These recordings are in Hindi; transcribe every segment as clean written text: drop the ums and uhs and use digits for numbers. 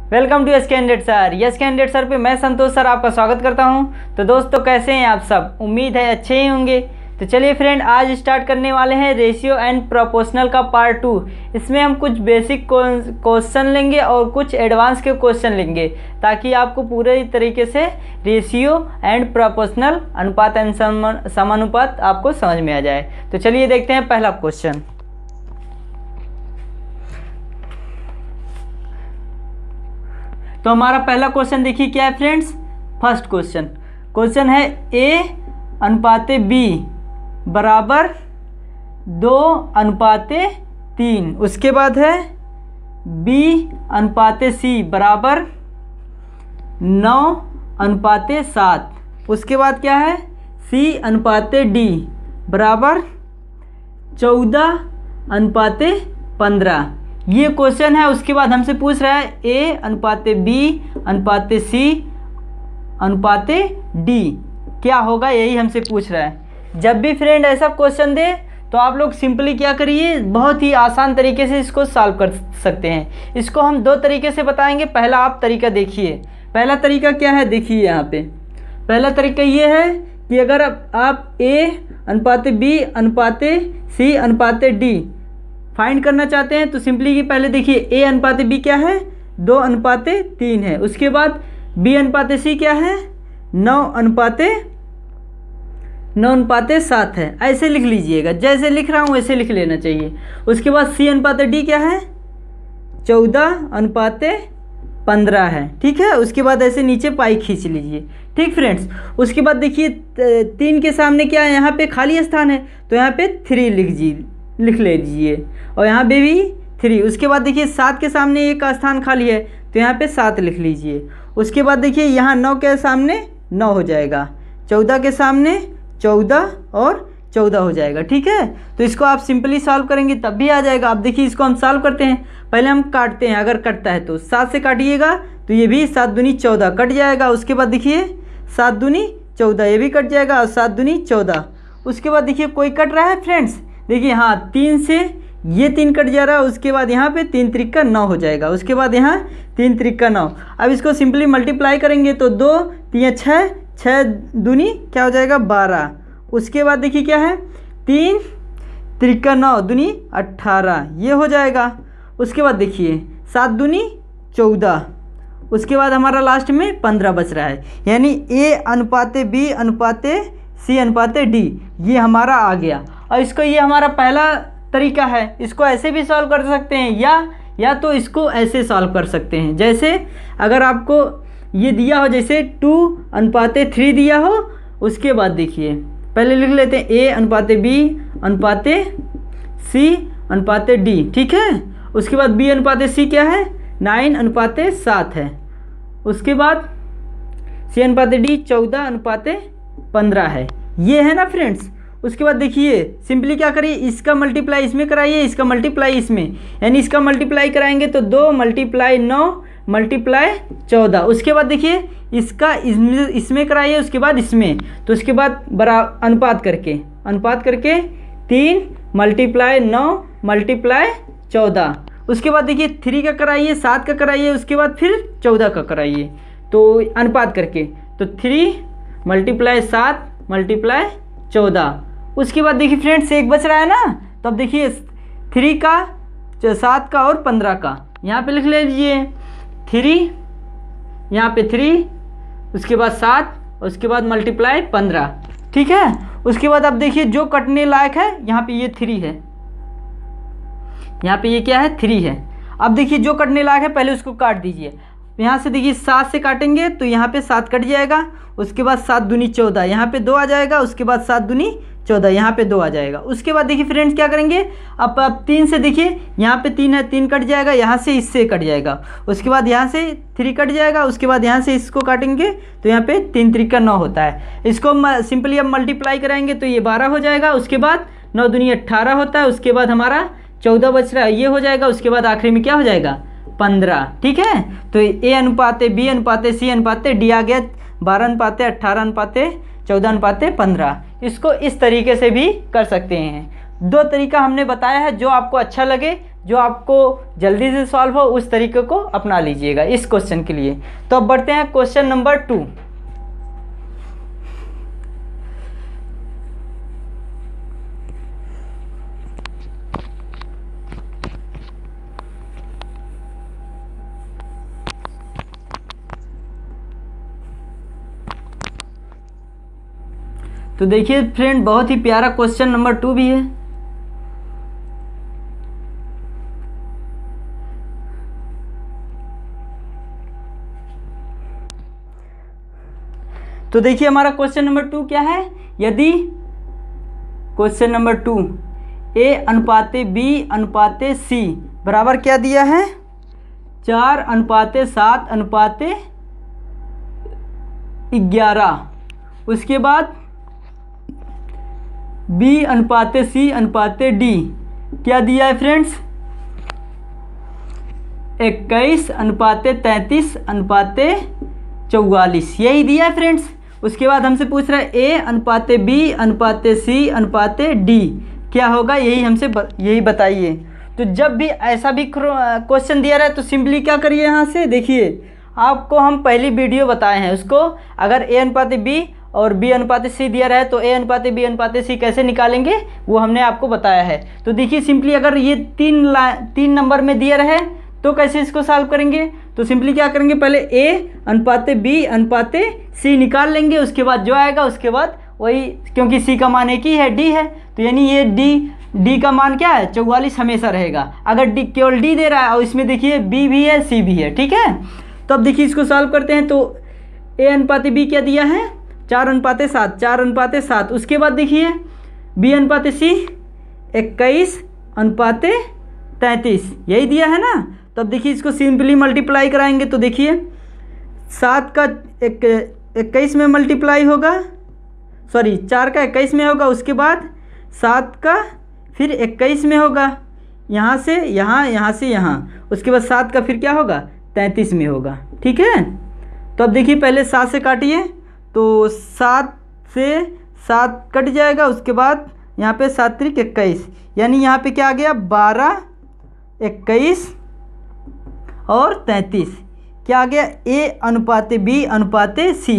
Welcome to yes candidate sir. Yes candidate sir पे मैं संतोष सर आपका स्वागत करता हूं। तो दोस्तों कैसे हैं आप सब, उम्मीद है अच्छे ही होंगे। तो चलिए फ्रेंड, आज स्टार्ट करने वाले हैं रेशियो एंड प्रोपोर्शनल का पार्ट 2। इसमें हम कुछ बेसिक क्वेश्चन लेंगे और कुछ एडवांस के क्वेश्चन लेंगे, ताकि आपको पूरे तरीके से रेशियो एंड प्रोपोर्शनल, अनुपात एंड समानुपात आपको समझ में आ जाए। तो चलिए देखते हैं पहला क्वेश्चन। तो हमारा पहला क्वेश्चन देखिए क्या है फ्रेंड्स। फर्स्ट क्वेश्चन है A/B बराबर 2/3। उसके बाद है B/C बराबर 9/7। उसके बाद क्या है C/D बराबर 14/15। ये क्वेश्चन है। उसके बाद हमसे पूछ रहा है A/B/C/D क्या होगा, यही हमसे पूछ रहा है। जब भी फ्रेंड ऐसा क्वेश्चन दे तो आप लोग सिंपली क्या करिए, बहुत ही आसान तरीके से इसको सॉल्व कर सकते हैं। इसको हम दो तरीके से बताएंगे। पहला आप तरीका देखिए। पहला तरीका क्या है, देखिए यहाँ पे पहला तरीका ये है कि अगर आप A/B/C/D फाइंड करना चाहते हैं तो सिंपली कि पहले देखिए A/B क्या है, 2/3 है। उसके बाद B/C क्या है, 9/7 है। ऐसे लिख लीजिएगा, जैसे लिख रहा हूँ वैसे लिख लेना चाहिए। उसके बाद C/D क्या है, 14/15 है। ठीक है। उसके बाद ऐसे नीचे पाई खींच लीजिए। ठीक फ्रेंड्स। उसके बाद देखिए 3 के सामने क्या है, यहाँ पे खाली स्थान है तो यहाँ पे 3 लिख लीजिए, और यहाँ पे भी 3। उसके बाद देखिए 7 के सामने एक स्थान खाली है तो यहाँ पे 7 लिख लीजिए। उसके बाद देखिए यहाँ 9 के सामने 9 हो जाएगा, 14 के सामने 14 और 14 हो जाएगा। ठीक है। तो इसको आप सिंपली सॉल्व करेंगे तब भी आ जाएगा। आप देखिए इसको हम सॉल्व करते हैं। पहले हम काटते हैं, अगर कटता है तो 7 से काटिएगा तो ये भी 7 दूनी 14 कट जाएगा। उसके बाद देखिए 7 दूनी 14 ये भी कट जाएगा, और 7 दूनी 14। उसके बाद देखिए कोई कट रहा है फ्रेंड्स, देखिए हाँ 3 से ये 3 कट जा रहा है। उसके बाद यहाँ पे 3 त्रिक 9 हो जाएगा। उसके बाद यहाँ 3 त्रिक 9। अब इसको सिंपली मल्टीप्लाई करेंगे तो 2 3 6, 6 दूनी क्या हो जाएगा 12। उसके बाद देखिए क्या है 3 त्रिक 9 दूनी 18 ये हो जाएगा। उसके बाद देखिए 7 दूनी 14। उसके बाद हमारा लास्ट में 15 बच रहा है, यानी A/B/C/D ये हमारा आ गया। और इसको, ये हमारा पहला तरीका है। इसको ऐसे भी सॉल्व कर सकते हैं या तो इसको ऐसे सॉल्व कर सकते हैं। जैसे अगर आपको ये दिया हो, जैसे 2/3 दिया हो, उसके बाद देखिए पहले लिख लेते हैं A/B/C/D। ठीक है। उसके बाद B/C क्या है, 9/7 है। उसके बाद C/D 14/15 है। ये है ना फ्रेंड्स। उसके बाद देखिए सिंपली क्या करिए, इसका मल्टीप्लाई इसमें कराइए, इसका मल्टीप्लाई इसमें, यानी इसका मल्टीप्लाई कराएंगे तो 2 × 9 × 14। उसके बाद देखिए इसका इसमें कराइए, उसके बाद इसमें, तो उसके बाद अनुपात करके 3 × 9 × 14। उसके बाद देखिए 3 का कराइए, 7 का कराइए, उसके बाद फिर 14 का कराइए, तो अनुपात करके तो 3 × 7 × 14। उसके बाद देखिए फ्रेंड्स एक बच रहा है ना, तो अब देखिए 3 का, 7 का और 15 का यहाँ पे लिख लीजिए। 3 यहाँ पे 3, उसके बाद 7, उसके बाद मल्टीप्लाई 15। ठीक है। उसके बाद अब देखिए जो कटने लायक है, यहाँ पे ये 3 है, यहाँ पे ये क्या है 3 है। अब देखिए जो कटने लायक है पहले उसको काट दीजिए। यहाँ से देखिए 7 से काटेंगे तो यहाँ पे 7 कट जाएगा। उसके बाद 7 दूनी 14, यहाँ पे 2 आ जाएगा। उसके बाद 7 दूनी 14, यहाँ पे 2 आ जाएगा। उसके बाद देखिए फ्रेंड्स क्या करेंगे, अब 3 से देखिए यहाँ पे 3 है, 3 कट जाएगा, यहाँ से इससे कट जाएगा। उसके बाद यहाँ से 3 कट जाएगा। उसके बाद यहाँ से इसको काटेंगे तो यहाँ पे 3 त्रिक 9 होता है। इसको सिंपली अब मल्टीप्लाई कराएंगे तो ये 12 हो जाएगा। उसके बाद 9 दूनी 18 होता है। उसके बाद हमारा 14 बच रहा है, ये हो जाएगा। उसके बाद आखिरी में क्या हो जाएगा 15। ठीक है। तो A/B/C/D आ गया 12/18/14/15। इसको इस तरीके से भी कर सकते हैं। 2 तरीका हमने बताया है, जो आपको अच्छा लगे, जो आपको जल्दी से सॉल्व हो उस तरीके को अपना लीजिएगा इस क्वेश्चन के लिए। तो अब बढ़ते हैं क्वेश्चन नंबर 2। तो देखिए फ्रेंड, बहुत ही प्यारा क्वेश्चन नंबर 2 भी है। तो देखिए हमारा क्वेश्चन नंबर 2 क्या है। यदि क्वेश्चन नंबर 2 A अनुपाते B अनुपाते C बराबर क्या दिया है, 4 अनुपाते 7 अनुपाते 11, उसके बाद B अनुपाते C अनुपाते D क्या दिया है फ्रेंड्स, 21 अनुपाते 33 अनुपाते 44, यही दिया है फ्रेंड्स। उसके बाद हमसे पूछ रहा है A अनुपाते B अनुपाते C अनुपाते D क्या होगा, यही बताइए। तो जब भी ऐसा भी क्वेश्चन दिया रहा है तो सिंपली क्या करिए, यहाँ से देखिए आपको हम पहली वीडियो बताए हैं उसको, अगर A अनुपाते B और B अनुपाते C दिया रहा है तो A अनुपाते B अनुपाते C कैसे निकालेंगे वो हमने आपको बताया है। तो देखिए सिंपली अगर ये तीन नंबर में दिया रहे तो कैसे इसको सॉल्व करेंगे, तो सिंपली क्या करेंगे, पहले A अनुपाते B अनुपाते C निकाल लेंगे, उसके बाद जो आएगा उसके बाद वही, क्योंकि C का मान एक ही है, D है, तो यानी ये D का मान क्या है, 44 हमेशा रहेगा। अगर D केवल D दे रहा है और इसमें देखिए B भी है C भी है, ठीक है। तो अब देखिए इसको सॉल्व करते हैं। तो A अनुपाते B क्या दिया है, 4 अनुपाते 7, 4 अनुपाते 7, उसके बाद देखिए B अनुपाते C 21 अनुपाते 33, यही दिया है ना। तो अब देखिए इसको सिंपली मल्टीप्लाई कराएंगे तो देखिए 7 का 21 में मल्टीप्लाई होगा, सॉरी 4 का 21 में होगा, उसके बाद 7 का फिर 21 में होगा, यहाँ से यहाँ, यहाँ से यहाँ, उसके बाद 7 का फिर क्या होगा 33 में होगा, ठीक है। तो अब देखिए पहले 7 से काटिए तो 7 से 7 कट जाएगा, उसके बाद यहाँ पे 7 त्रिक 21, यानी यहाँ पे क्या आ गया 12 21 और 33, क्या आ गया A अनुपाते B अनुपाते C,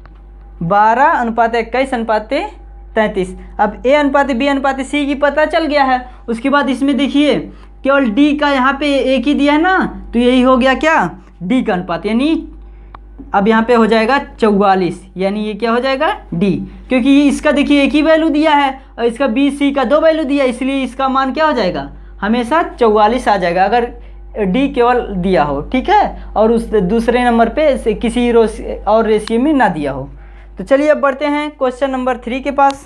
12 अनुपाते 21 अनुपाते 33। अब A अनुपाते B अनुपाते C की पता चल गया है। उसके बाद इसमें देखिए केवल D का यहाँ पे एक ही दिया है ना, तो यही हो गया क्या D का अनुपात, यानी अब यहाँ पे हो जाएगा 44, यानी ये क्या हो जाएगा D, क्योंकि इसका देखिए एक ही वैल्यू दिया है और इसका B C का 2 वैल्यू दिया है, इसलिए इसका मान क्या हो जाएगा हमेशा 44 आ जाएगा अगर D केवल दिया हो, ठीक है, और उस दूसरे नंबर पे किसी और रेशियो में ना दिया हो। तो चलिए अब बढ़ते हैं क्वेश्चन नंबर 3 के पास।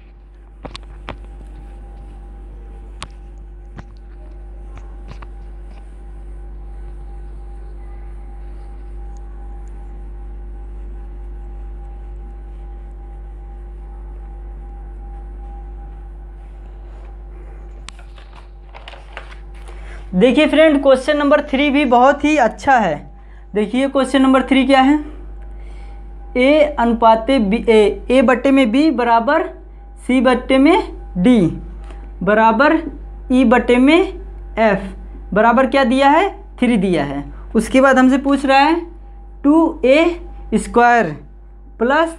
देखिए फ्रेंड क्वेश्चन नंबर 3 भी बहुत ही अच्छा है। देखिए क्वेश्चन नंबर 3 क्या है, A अनुपाते B, A बट्टे में B बराबर C बट्टे में D बराबर E बट्टे में F बराबर क्या दिया है 3 दिया है। उसके बाद हमसे पूछ रहा है 2A square plus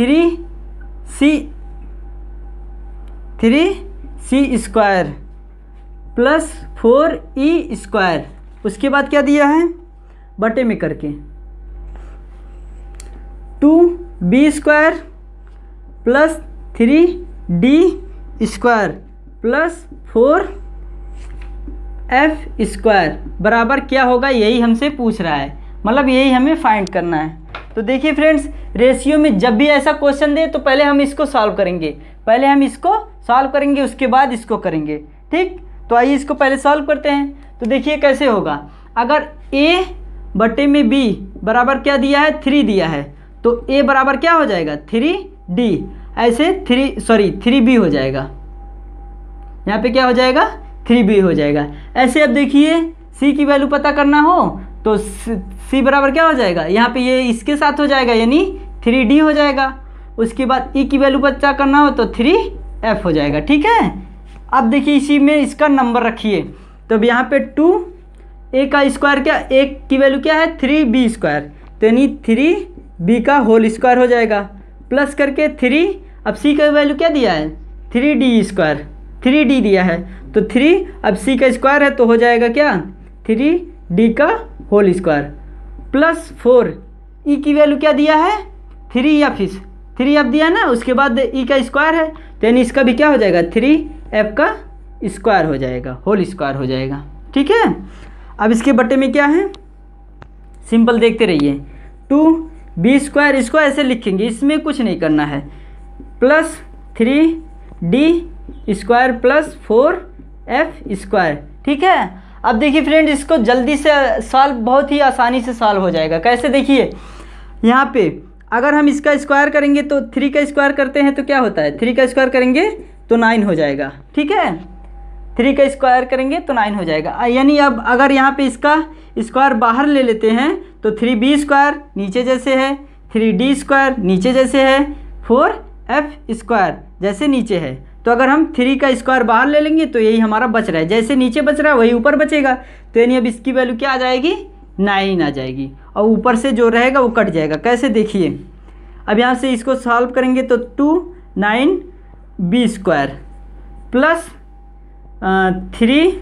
3C square plus 4E square, उसके बाद क्या दिया है बटे में करके 2B square plus 3D square plus 4F square बराबर क्या होगा, यही हमसे पूछ रहा है, मतलब यही हमें फाइंड करना है। तो देखिए फ्रेंड्स रेशियो में जब भी ऐसा क्वेश्चन दे तो पहले हम इसको सॉल्व करेंगे, उसके बाद इसको करेंगे, ठीक। तो आइए इसको पहले सॉल्व करते हैं। तो देखिए कैसे होगा, अगर A बटे में B बराबर क्या दिया है 3 दिया है, तो A बराबर क्या हो जाएगा 3D, ऐसे 3B हो जाएगा, यहाँ पे क्या हो जाएगा 3B हो जाएगा। ऐसे अब देखिए C की वैल्यू पता करना हो तो C बराबर क्या हो जाएगा, यहाँ पे ये इसके साथ हो जाएगा यानी 3D हो जाएगा। उसके बाद E की वैल्यू पता करना हो तो 3F हो जाएगा, ठीक है। अब देखिए इसी में इसका नंबर रखिए, तो अब यहाँ पे 2a का स्क्वायर क्या, a की वैल्यू क्या है 3b स्क्वायर, तो यानी 3b का होल स्क्वायर हो जाएगा, प्लस करके 3, अब c का वैल्यू क्या दिया है 3d स्क्वायर, 3d दिया है तो 3, अब c का स्क्वायर है तो हो जाएगा क्या 3d का होल स्क्वायर, प्लस 4 e की वैल्यू क्या दिया है 3f, 3f दिया ना, उसके बाद e का स्क्वायर है तो यानी इसका भी क्या हो जाएगा 3f का स्क्वायर हो जाएगा, होल स्क्वायर हो जाएगा। ठीक है, अब इसके बट्टे में क्या है, सिंपल देखते रहिए, 2b स्क्वायर, इसको ऐसे लिखेंगे, इसमें कुछ नहीं करना है, plus 3d square plus 4f square. ठीक है, अब देखिए फ्रेंड, इसको जल्दी से सॉल्व, बहुत ही आसानी से सॉल्व हो जाएगा। कैसे, देखिए यहाँ पे अगर हम इसका स्क्वायर करेंगे तो 3 का स्क्वायर करते हैं तो क्या होता है, 3 का स्क्वायर करेंगे तो 9 हो जाएगा। ठीक है, 3 का स्क्वायर करेंगे तो 9 हो जाएगा, यानी अब अगर यहाँ पे इसका स्क्वायर बाहर ले लेते हैं तो 3b स्क्वायर नीचे जैसे है, 3d स्क्वायर नीचे जैसे है, 4f स्क्वायर जैसे नीचे है, तो अगर हम 3 का स्क्वायर बाहर ले लेंगे तो यही हमारा बच रहा है, जैसे नीचे बच रहा है वही ऊपर बचेगा, तो यानी अब इसकी वैल्यू क्या आ जाएगी 9 आ जाएगी, और ऊपर से जो रहेगा वो कट जाएगा। कैसे, देखिए अब यहाँ से इसको सॉल्व करेंगे तो 2 square plus 3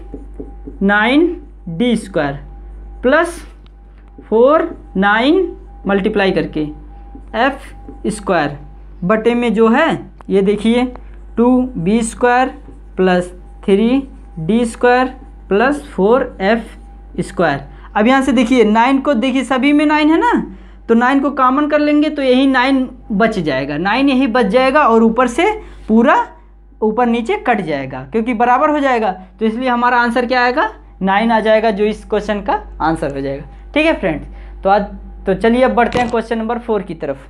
9d square plus 4 9 multiply करके f स्क्वायर बटे में जो है ये देखिए 2b square plus 3d square plus 4f square. अब यहाँ से देखिए 9 को, देखिए सभी में 9 है ना, तो 9 को कॉमन कर लेंगे तो यही 9 बच जाएगा, 9 यही बच जाएगा और ऊपर से पूरा ऊपर नीचे कट जाएगा क्योंकि बराबर हो जाएगा, तो इसलिए हमारा आंसर क्या आएगा 9 आ जाएगा, जो इस क्वेश्चन का आंसर हो जाएगा। ठीक है फ्रेंड्स, तो चलिए अब बढ़ते हैं क्वेश्चन नंबर 4 की तरफ।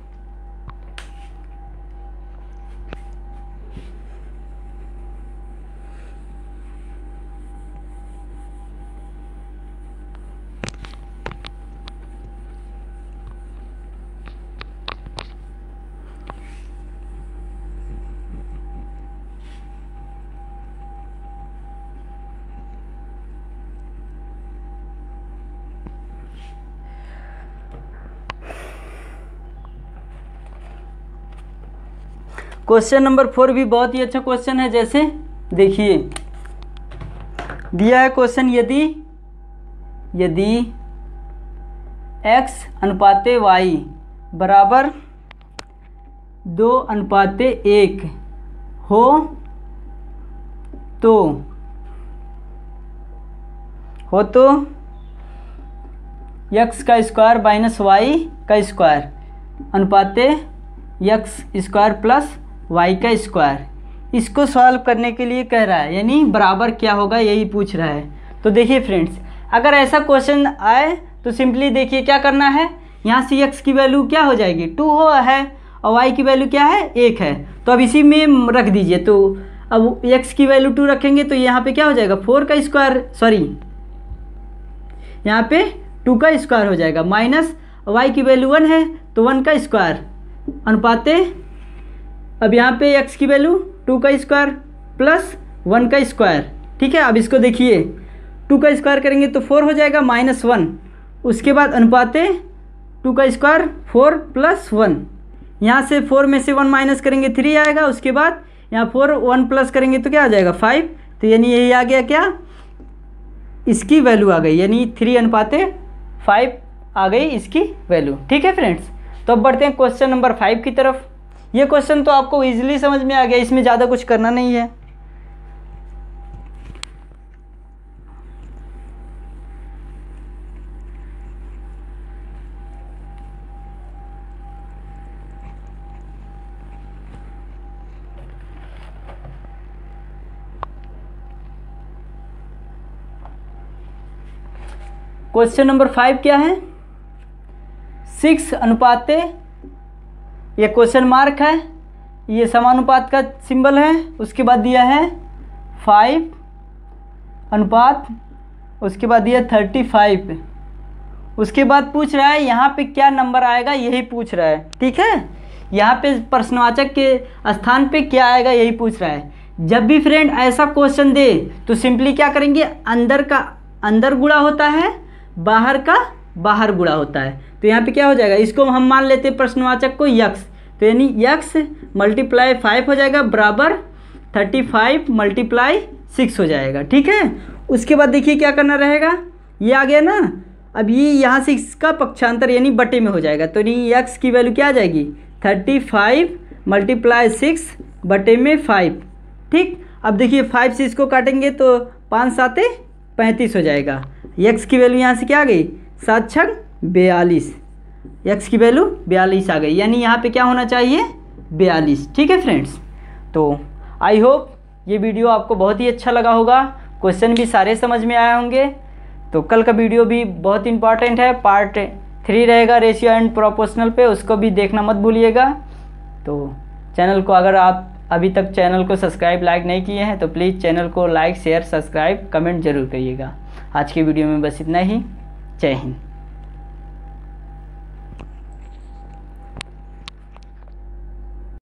क्वेश्चन नंबर 4 भी बहुत ही अच्छा क्वेश्चन है। जैसे देखिए दिया है क्वेश्चन, यदि x अनुपाते y बराबर 2:1 हो तो x का स्क्वायर माइनस y का स्क्वायर अनुपाते x स्क्वायर प्लस y का स्क्वायर, इसको सॉल्व करने के लिए कह रहा है, यानी बराबर क्या होगा यही पूछ रहा है। तो देखिए फ्रेंड्स, अगर ऐसा क्वेश्चन आए तो सिंपली देखिए क्या करना है, यहाँ से x की वैल्यू क्या हो जाएगी 2 है और y की वैल्यू क्या है 1 है, तो अब इसी में रख दीजिए। तो अब x की वैल्यू 2 रखेंगे तो यहाँ पे क्या हो जाएगा 4 का स्क्वायर, सॉरी यहाँ पे 2 का स्क्वायर हो जाएगा, माइनस y की वैल्यू 1 है तो 1 का स्क्वायर अनुपाते, अब यहाँ पे x की वैल्यू 2 का स्क्वायर प्लस 1 का स्क्वायर। ठीक है, अब इसको देखिए 2 का स्क्वायर करेंगे तो 4 हो जाएगा माइनस 1, उसके बाद अनुपाते 2 का स्क्वायर 4 प्लस 1, यहाँ से 4 में से 1 माइनस करेंगे 3 आएगा, उसके बाद यहाँ 4 1 प्लस करेंगे तो क्या आ जाएगा 5, तो यानी यही आ गया क्या, इसकी वैल्यू आ गई, यानी 3:5 आ गई इसकी वैल्यू। ठीक है फ्रेंड्स, तो अब बढ़ते हैं क्वेश्चन नंबर 5 की तरफ। ये क्वेश्चन तो आपको इजीली समझ में आ गया, इसमें ज़्यादा कुछ करना नहीं है। क्वेश्चन नंबर 5 क्या है, 6 अनुपाते, ये क्वेश्चन मार्क है, ये समानुपात का सिंबल है, उसके बाद दिया है 5 अनुपात, उसके बाद दिया 35, उसके बाद पूछ रहा है यहाँ पे क्या नंबर आएगा यही पूछ रहा है। ठीक है, यहाँ पे प्रश्नवाचक के स्थान पे क्या आएगा यही पूछ रहा है। जब भी फ्रेंड ऐसा क्वेश्चन दे तो सिंपली क्या करेंगे, अंदर का अंदर गुणा होता है, बाहर का बाहर गुणा होता है। तो यहाँ पे क्या हो जाएगा, इसको हम मान लेते हैं प्रश्नवाचक को यक्स, तो यानी यक्स मल्टीप्लाई 5 हो जाएगा बराबर 35 मल्टीप्लाई 6 हो जाएगा। ठीक है, उसके बाद देखिए क्या करना रहेगा, ये आ गया ना, अब ये यहाँ से इसका पक्षांतर यानी बटे में हो जाएगा। तो नहीं यक्स की वैल्यू क्या आ जाएगी 35 मल्टीप्लाई 6 बटे में 5। ठीक, अब देखिए 5 से इसको काटेंगे तो 5 7 35 हो जाएगा। यक्स की वैल्यू यहाँ से क्या आ गई 7 6 42, यक्स की वैल्यू 42 आ गई, यानी यहाँ पे क्या होना चाहिए 42। ठीक है फ्रेंड्स, तो आई होप ये वीडियो आपको बहुत ही अच्छा लगा होगा, क्वेश्चन भी सारे समझ में आए होंगे। तो कल का वीडियो भी बहुत इंपॉर्टेंट है, पार्ट 3 रहेगा रेशियो एंड प्रोपोर्शनल पे, उसको भी देखना मत भूलिएगा। तो चैनल को अगर आप अभी तक चैनल को सब्सक्राइब लाइक नहीं किए हैं तो प्लीज़ चैनल को लाइक शेयर सब्सक्राइब कमेंट जरूर करिएगा। आज की वीडियो में बस इतना ही, जय हिंद।